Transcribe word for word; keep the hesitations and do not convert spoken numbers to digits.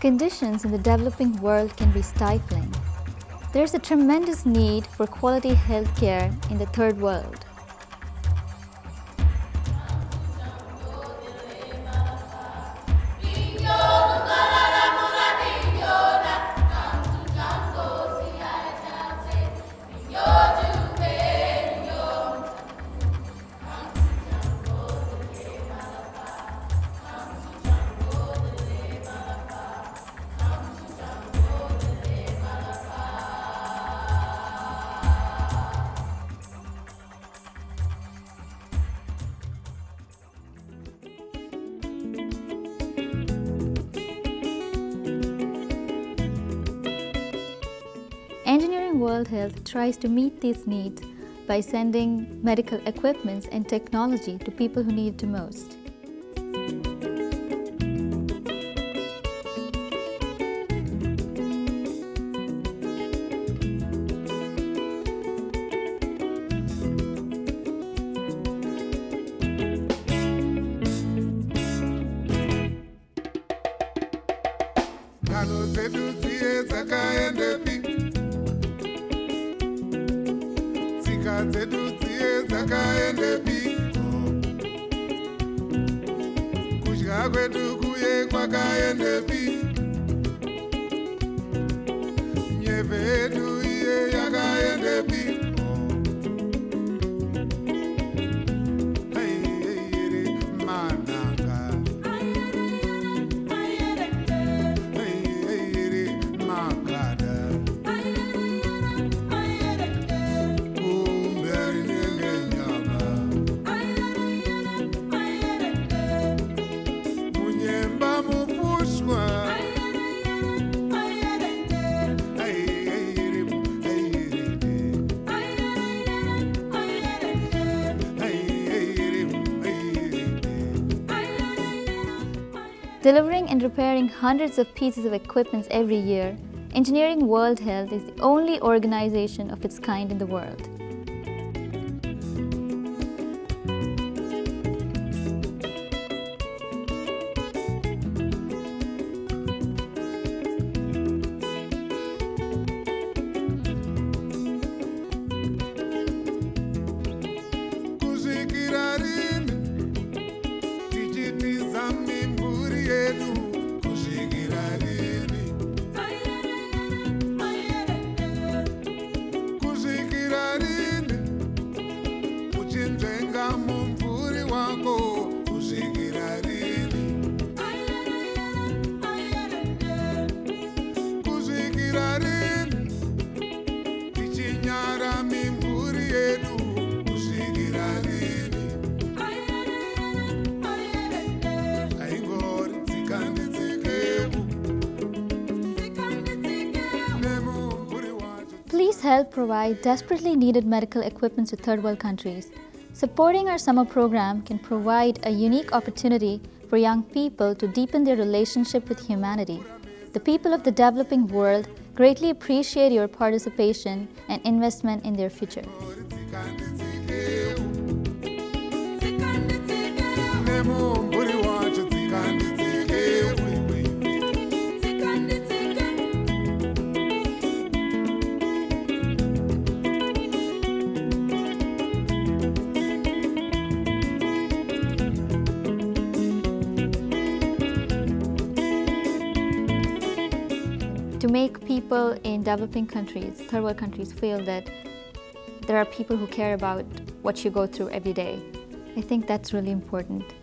Conditions in the developing world can be stifling. There's a tremendous need for quality health care in the third world. Engienering World Health tries to meet these needs by sending medical equipment and technology to people who need it most. Dzedu dziye dzakaende piko, kudya kwedu kuye kwakaende piko, nyeve yedu iye yakaende piko. Delivering and repairing hundreds of pieces of equipment every year, Engienering World Health is the only organization of its kind in the world. Please help provide desperately needed medical equipment to third world countries. Supporting our summer program can provide a unique opportunity for young people to deepen their relationship with humanity. The people of the developing world greatly appreciate your participation and investment in their future. To make people in developing countries, third world countries, feel that there are people who care about what you go through every day. I think that's really important.